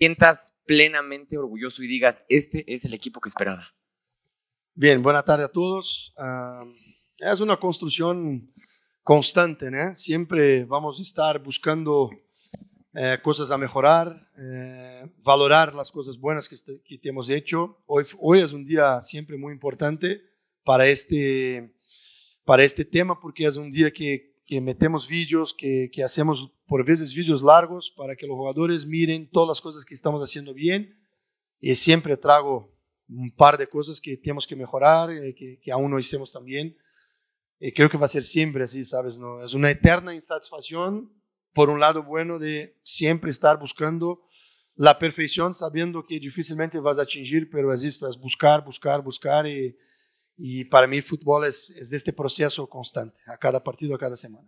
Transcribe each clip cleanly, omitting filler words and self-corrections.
sientas plenamente orgulloso y digas, este es el equipo que esperaba? Bien, buena tarde a todos. Es una construcción constante, ¿no? Siempre vamos a estar buscando cosas a mejorar, valorar las cosas buenas que hemos hecho. Hoy es un día siempre muy importante para este tema, porque es un día que metemos vídeos, que hacemos por veces vídeos largos para que los jugadores miren todas las cosas que estamos haciendo bien, y siempre traigo un par de cosas que tenemos que mejorar, que aún no hicimos tan bien. Creo que va a ser siempre así, ¿sabes? ¿No? Es una eterna insatisfacción, por un lado bueno, de siempre estar buscando la perfección, sabiendo que difícilmente vas a atingir, pero es esto, es buscar, y para mí fútbol es de este proceso constante, a cada partido, a cada semana.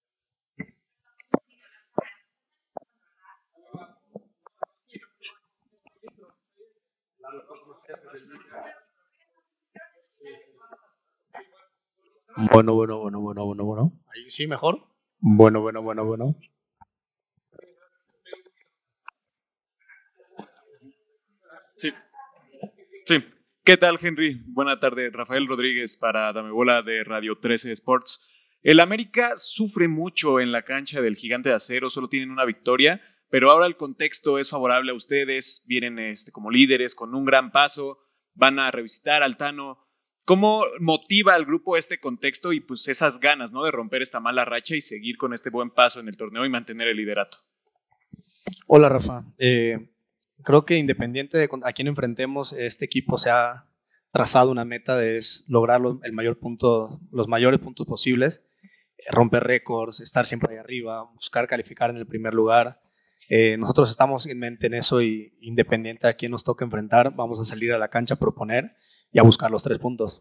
Bueno. Ahí sí, mejor. Bueno. Sí. ¿Qué tal, Henry? Buena tarde. Rafael Rodríguez para Dame Bola de Radio 13 Sports. El América sufre mucho en la cancha del Gigante de Acero, solo tienen una victoria, pero ahora el contexto es favorable a ustedes, vienen como líderes con un gran paso, van a revisitar al Tano. ¿Cómo motiva al grupo este contexto y pues esas ganas, ¿no?, de romper esta mala racha y seguir con este buen paso en el torneo y mantener el liderato? Hola, Rafa. Creo que independiente de a quién enfrentemos, este equipo se ha trazado una meta de lograr los mayores puntos posibles, romper récords, estar siempre ahí arriba, buscar calificar en el primer lugar. Nosotros estamos en mente en eso, y independiente de a quién nos toque enfrentar, vamos a salir a la cancha a proponer y a buscar los 3 puntos.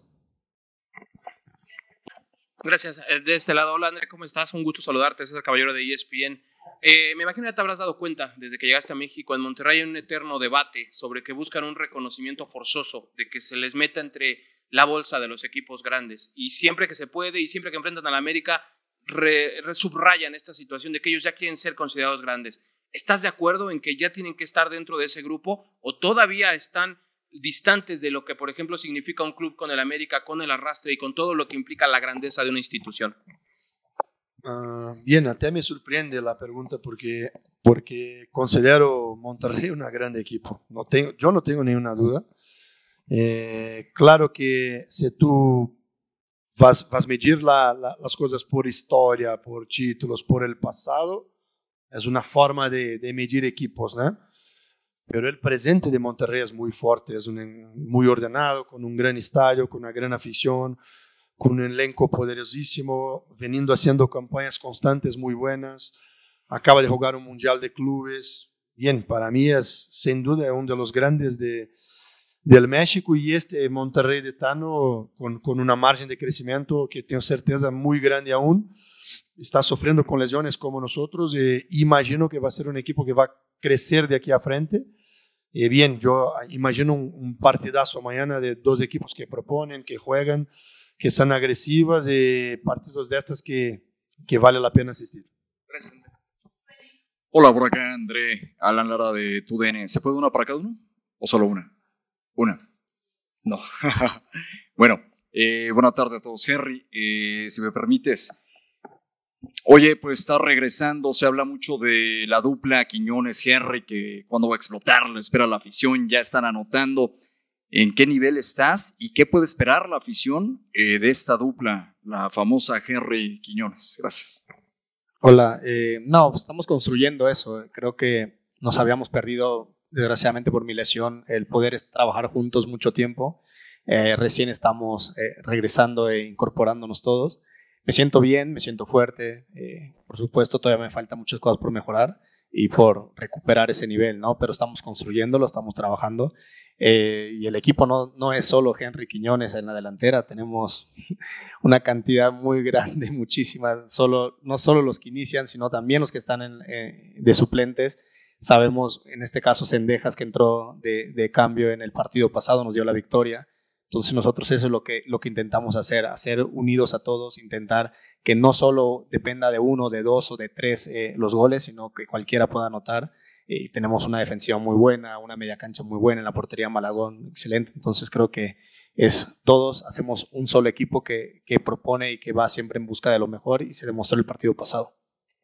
Gracias. De este lado, hola André, ¿cómo estás? Un gusto saludarte, César Caballero de ESPN. Me imagino que te habrás dado cuenta desde que llegaste a México. En Monterrey hay un eterno debate sobre que buscan un reconocimiento forzoso, de que se les meta entre la bolsa de los equipos grandes, y siempre que se puede y siempre que enfrentan a la América subrayan esta situación de que ellos ya quieren ser considerados grandes. ¿Estás de acuerdo en que ya tienen que estar dentro de ese grupo, o todavía están distantes de lo que, por ejemplo, significa un club con el América, con el arrastre y con todo lo que implica la grandeza de una institución? Bien, até me sorprende la pregunta, porque considero Monterrey un gran equipo. Yo no tengo ninguna duda. Claro que si tú vas a medir las cosas por historia, por títulos, por el pasado, es una forma de medir equipos, ¿no? Pero el presente de Monterrey es muy fuerte, es muy ordenado, con un gran estadio, con una gran afición, con un elenco poderosísimo, veniendo haciendo campañas constantes muy buenas. Acaba de jugar un mundial de clubes. Bien, para mí es sin duda uno de los grandes del México, y este Monterrey de Tano con una margen de crecimiento que tengo certeza muy grande aún. Está sufriendo con lesiones como nosotros, y imagino que va a ser un equipo que va a crecer de aquí a frente. Bien, yo imagino un partidazo mañana de 2 equipos que proponen, que juegan, que son agresivas, partidos de estas que vale la pena asistir. Hola, por acá André, Alan Lara de TUDN. ¿Se puede una para cada uno o solo una? Una. No. Bueno, buena tarde a todos. Henry, si me permites. Oye, pues está regresando, se habla mucho de la dupla Quiñones-Henry, que cuando va a explotar, lo espera la afición, ya están anotando. ¿En qué nivel estás y qué puede esperar la afición de esta dupla, la famosa Henry Quiñones? Gracias. Hola, no, pues estamos construyendo eso. Creo que nos habíamos perdido, desgraciadamente por mi lesión, el poder trabajar juntos mucho tiempo. Recién estamos regresando e incorporándonos todos. Me siento bien, me siento fuerte. Por supuesto, todavía me faltan muchas cosas por mejorar y por recuperar ese nivel, ¿no? Pero estamos construyéndolo, estamos trabajando. Y el equipo no es solo Henry Quiñones en la delantera, tenemos una cantidad muy grande, muchísima, no solo los que inician, sino también los que están de suplentes. Sabemos, en este caso, Cendejas, que entró de cambio en el partido pasado, nos dio la victoria. Entonces nosotros eso es lo que intentamos hacer unidos a todos, intentar que no solo dependa de 1, de 2 o de 3 los goles, sino que cualquiera pueda anotar. y tenemos una defensiva muy buena, una media cancha muy buena, en la portería Malagón excelente. Entonces creo que todos hacemos un solo equipo que propone y que va siempre en busca de lo mejor, y se demostró el partido pasado.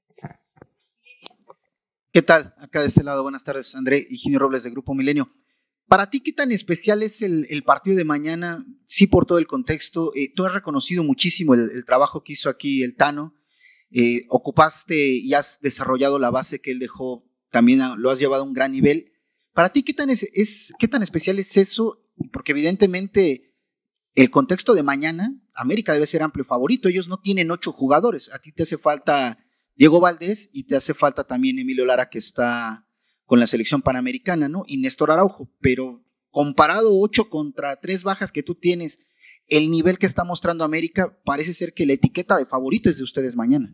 ¿Qué tal? Acá de este lado, buenas tardes, André y Ginio Robles de Grupo Milenio. Para ti, ¿qué tan especial es el partido de mañana? Sí, por todo el contexto. Tú has reconocido muchísimo el trabajo que hizo aquí el Tano. Ocupaste y has desarrollado la base que él dejó, también lo has llevado a un gran nivel. Para ti, ¿qué tan especial es eso? Porque evidentemente el contexto de mañana, América debe ser amplio favorito. Ellos no tienen 8 jugadores. A ti te hace falta Diego Valdés y te hace falta también Emilio Lara, que está con la selección panamericana, ¿no? Y Néstor Araujo. Pero comparado 8 contra 3 bajas que tú tienes, el nivel que está mostrando América, parece ser que la etiqueta de favorito es de ustedes mañana.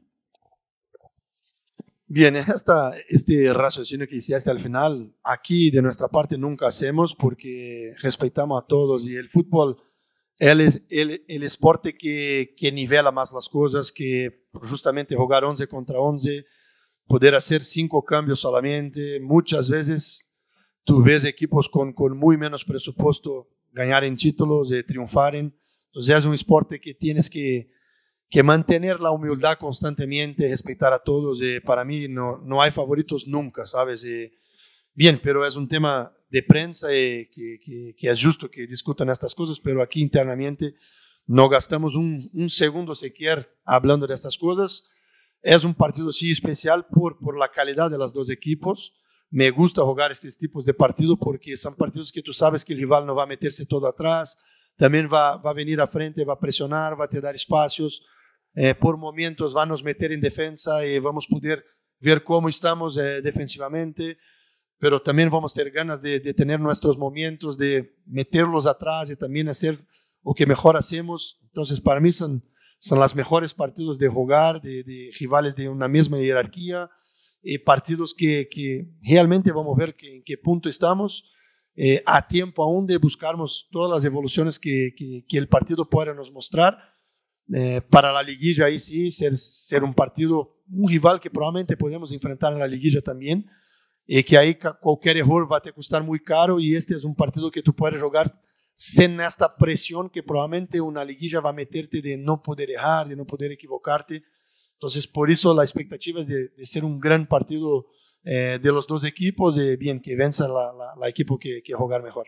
Bien, este raciocinio que hiciste al final, aquí de nuestra parte nunca hacemos porque respetamos a todos, y el fútbol él es el esporte que nivela más las cosas, que justamente jugar 11 contra 11, poder hacer 5 cambios solamente. Muchas veces tú ves equipos con muy menos presupuesto ganar en títulos, triunfar en. Entonces es un esporte que tienes que mantener la humildad constantemente, respetar a todos. Para mí no hay favoritos nunca, ¿sabes? Bien, pero es un tema de prensa que es justo que discutan estas cosas, pero aquí internamente no gastamos un segundo siquiera hablando de estas cosas. Es un partido sí especial por la calidad de los dos equipos. Me gusta jugar estos tipos de partidos porque son partidos que tú sabes que el rival no va a meterse todo atrás, también va a venir a frente, va a presionar, va a te dar espacios. Por momentos va a nos meter en defensa y vamos a poder ver cómo estamos defensivamente, pero también vamos a tener ganas de tener nuestros momentos, de meterlos atrás y también hacer lo que mejor hacemos. Entonces para mí son los mejores partidos de jugar, de rivales de una misma jerarquía, partidos que realmente vamos a ver en qué punto estamos, a tiempo aún de buscarmos todas las evoluciones que el partido pueda nos mostrar. Para la liguilla ahí sí, ser un partido, un rival que probablemente podemos enfrentar en la liguilla también, que ahí cualquier error va a te costar muy caro, y este es un partido que tú puedes jugar sin esta presión que probablemente una liguilla va a meterte de no poder errar, de no poder equivocarte. Entonces por eso la expectativa es de ser un gran partido de los dos equipos, bien, que venza la equipo que jugar mejor.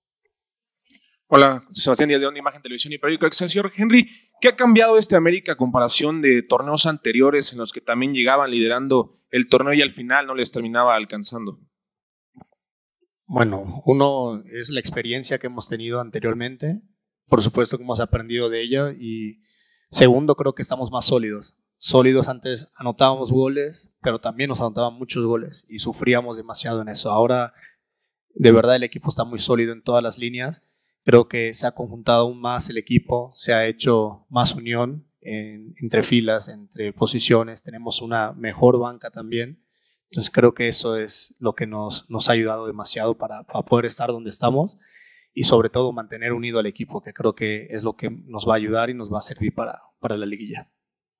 Hola, Sebastián Díaz de Onda, Imagen, Televisión y Periódico Excelsior. Henry, ¿qué ha cambiado este América a comparación de torneos anteriores en los que también llegaban liderando el torneo y al final no les terminaba alcanzando? Bueno, uno es la experiencia que hemos tenido anteriormente, por supuesto que hemos aprendido de ella, y segundo, creo que estamos más sólidos. Antes anotábamos goles, pero también nos anotaban muchos goles y sufríamos demasiado en eso. Ahora, de verdad, el equipo está muy sólido en todas las líneas. Creo que se ha conjuntado aún más el equipo, se ha hecho más unión entre filas, entre posiciones, tenemos una mejor banca también. Entonces creo que eso es lo que nos ha ayudado demasiado para poder estar donde estamos, y sobre todo mantener unido al equipo, que creo que es lo que nos va a ayudar y nos va a servir para la liguilla.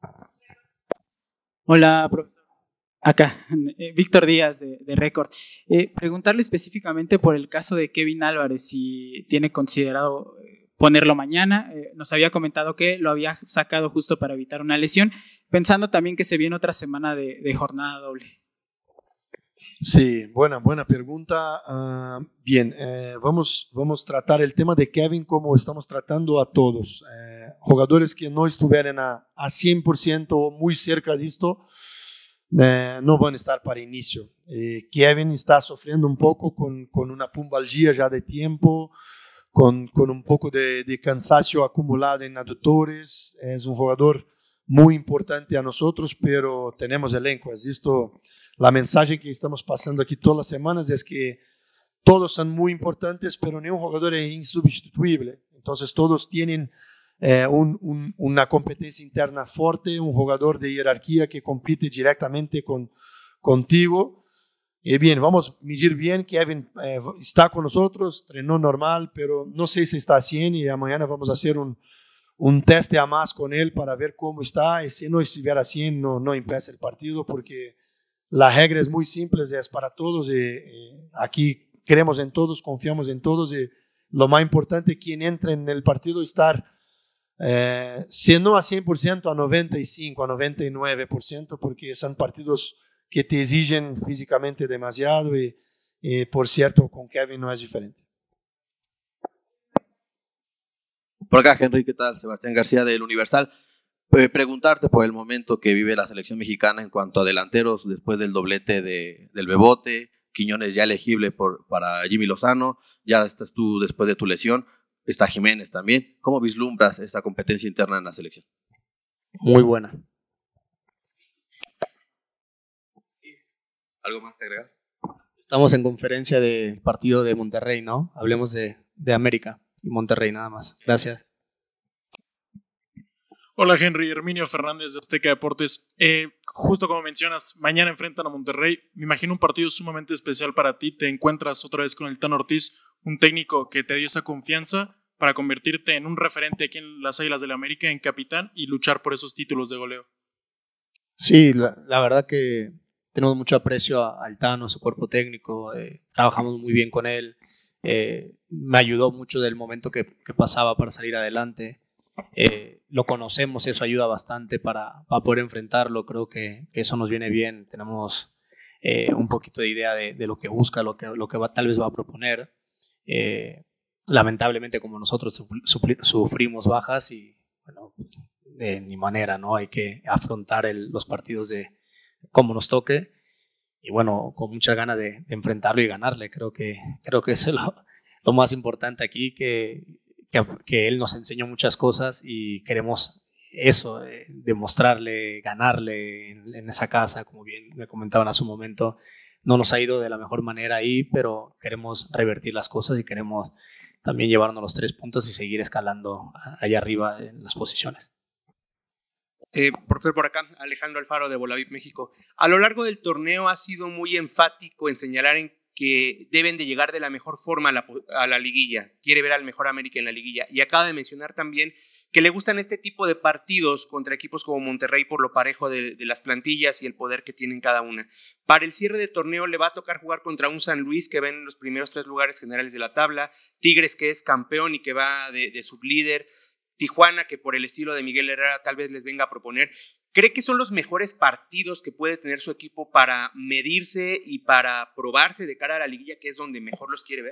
Hola, profesor. Acá, Víctor Díaz de Record. Preguntarle específicamente por el caso de Kevin Álvarez, si tiene considerado ponerlo mañana. Nos había comentado que lo había sacado justo para evitar una lesión, pensando también que se viene otra semana de jornada doble. Sí, buena pregunta. Bien, vamos a tratar el tema de Kevin como estamos tratando a todos. Jugadores que no estuvieran a 100% o muy cerca de esto, no van a estar para inicio. Kevin está sufriendo un poco con una pumbalgia ya de tiempo, con un poco de cansancio acumulado en aductores. Es un jugador muy importante a nosotros, pero tenemos elenco. Es esto, la mensaje que estamos pasando aquí todas las semanas es que todos son muy importantes, pero ningún jugador es insubstituible. Entonces todos tienen una competencia interna fuerte, un jugador de jerarquía que compite directamente contigo. Bien, vamos a medir bien. Kevin está con nosotros, entrenó normal, pero no sé si está a 100, y mañana vamos a hacer un teste a más con él para ver cómo está, y si no estuviera a 100 no empieza el partido, porque la regla es muy simple, es para todos. Aquí creemos en todos, confiamos en todos. Lo más importante, quien entra en el partido, estar, si no a 100%, a 95%, a 99%, porque son partidos que te exigen físicamente demasiado. Y por cierto, con Kevin no es diferente. Por acá, Henry, ¿qué tal? Sebastián García del Universal. Preguntarte por el momento que vive la selección mexicana en cuanto a delanteros después del doblete del Bebote, Quiñones ya elegible para Jimmy Lozano, ya estás tú después de tu lesión, está Jiménez también. ¿Cómo vislumbras esta competencia interna en la selección? Muy buena. ¿Algo más que agregar? Estamos en conferencia del partido de Monterrey, ¿no? Hablemos de América y Monterrey nada más. Gracias. Hola Henry, Herminio Fernández de Azteca Deportes. Justo como mencionas, mañana enfrentan a Monterrey. Me imagino un partido sumamente especial para ti. Te encuentras otra vez con el Tan Ortiz, un técnico que te dio esa confianza para convertirte en un referente aquí en las Águilas del América, en capitán y luchar por esos títulos de goleo. Sí, la verdad que tenemos mucho aprecio al Tano, a su cuerpo técnico. Trabajamos muy bien con él. Me ayudó mucho del momento que pasaba para salir adelante. Lo conocemos, eso ayuda bastante para poder enfrentarlo. Creo que eso nos viene bien. Tenemos un poquito de idea de lo que busca, lo que tal vez va a proponer. Lamentablemente, como nosotros sufrimos bajas y bueno, de ni manera, ¿no? Hay que afrontar los partidos de como nos toque y bueno, con muchas ganas de enfrentarlo y ganarle. Creo que eso es lo más importante aquí, que él nos enseñó muchas cosas y queremos eso, demostrarle, ganarle en esa casa. Como bien me comentaban hace un momento, no nos ha ido de la mejor manera ahí, pero queremos revertir las cosas y queremos también llevarnos los 3 puntos y seguir escalando allá arriba en las posiciones. Por acá, Alejandro Alfaro de Bolavip México. A lo largo del torneo ha sido muy enfático en señalar en que deben de llegar de la mejor forma a la liguilla. Quiere ver al mejor América en la liguilla. Y acaba de mencionar también que le gustan este tipo de partidos contra equipos como Monterrey por lo parejo de las plantillas y el poder que tienen cada una. Para el cierre de torneo le va a tocar jugar contra un San Luis que va en los primeros 3 lugares generales de la tabla, Tigres que es campeón y que va de sublíder, Tijuana que por el estilo de Miguel Herrera tal vez les venga a proponer. ¿Cree que son los mejores partidos que puede tener su equipo para medirse y para probarse de cara a la liguilla, que es donde mejor los quiere ver?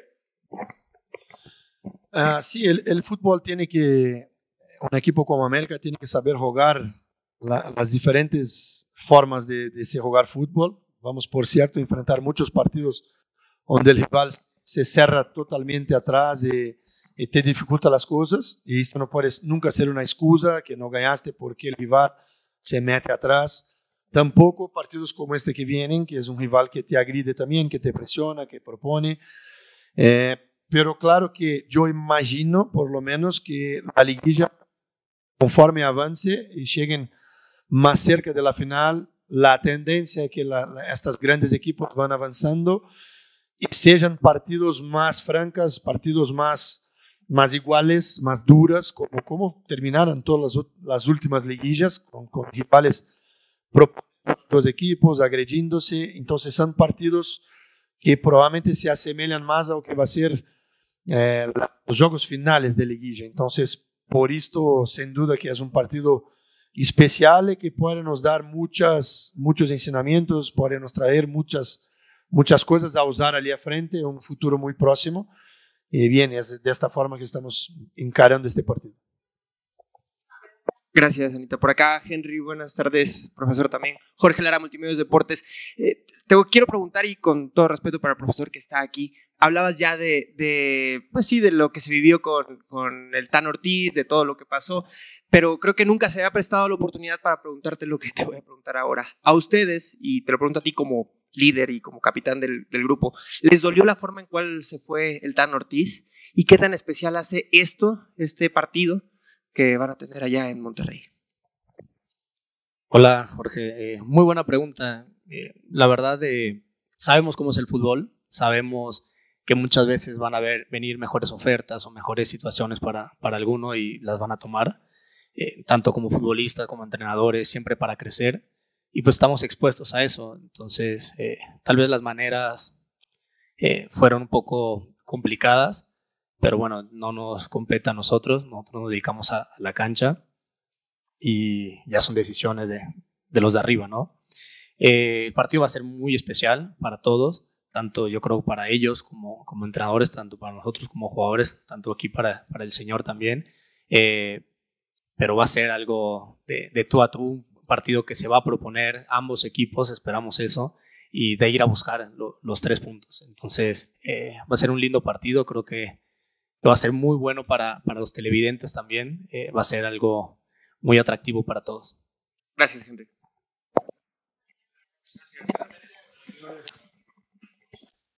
Sí, el fútbol tiene que, un equipo como América tiene que saber jugar las diferentes formas de se jugar fútbol. Vamos, por cierto, a enfrentar muchos partidos donde el rival se cierra totalmente atrás y te dificulta las cosas. Y esto no puede nunca ser una excusa que no ganaste porque el rival se mete atrás. Tampoco partidos como este que vienen, que es un rival que te agride también, que te presiona, que propone. Pero claro que yo imagino, por lo menos, que la liguilla, conforme avance y lleguen más cerca de la final, la tendencia es que estos grandes equipos van avanzando y sean partidos más francos, partidos más iguales, más duras, como terminaron todas las últimas liguillas, con rivales dos equipos agrediéndose. Entonces son partidos que probablemente se asemejan más a lo que va a ser los juegos finales de liguilla. Entonces, por esto, sin duda que es un partido especial y que puede nos dar muchos ensinamientos, puede nos traer muchas cosas a usar allí a frente en un futuro muy próximo. Y bien, es de esta forma que estamos encarando este partido. Gracias, Anita. Por acá, Henry, buenas tardes, profesor también. Jorge Lara, Multimedios Deportes. Quiero preguntar, y con todo respeto para el profesor que está aquí, hablabas ya pues sí, de lo que se vivió con el Tan Ortiz, de todo lo que pasó, pero creo que nunca se había prestado la oportunidad para preguntarte lo que te voy a preguntar ahora. A ustedes, y te lo pregunto a ti como líder y como capitán del grupo, ¿les dolió la forma en cual se fue el Tan Ortiz? ¿Y qué tan especial hace este partido que van a tener allá en Monterrey? Hola, Jorge. Muy buena pregunta. La verdad, sabemos cómo es el fútbol, sabemos que muchas veces van a venir mejores ofertas o mejores situaciones para alguno y las van a tomar, tanto como futbolistas como entrenadores, siempre para crecer. y pues estamos expuestos a eso. Entonces, tal vez las maneras fueron un poco complicadas, pero bueno, no nos compete a nosotros nos dedicamos a la cancha y ya son decisiones de los de arriba, ¿no? El partido va a ser muy especial para todos, tanto yo creo para ellos como entrenadores, tanto para nosotros como jugadores, tanto aquí para el señor también, pero va a ser algo de tú a tú, un partido que se va a proponer ambos equipos, esperamos eso, y de ir a buscar los 3 puntos. Entonces va a ser un lindo partido, creo que va a ser muy bueno para los televidentes también, va a ser algo muy atractivo para todos. Gracias, Henry.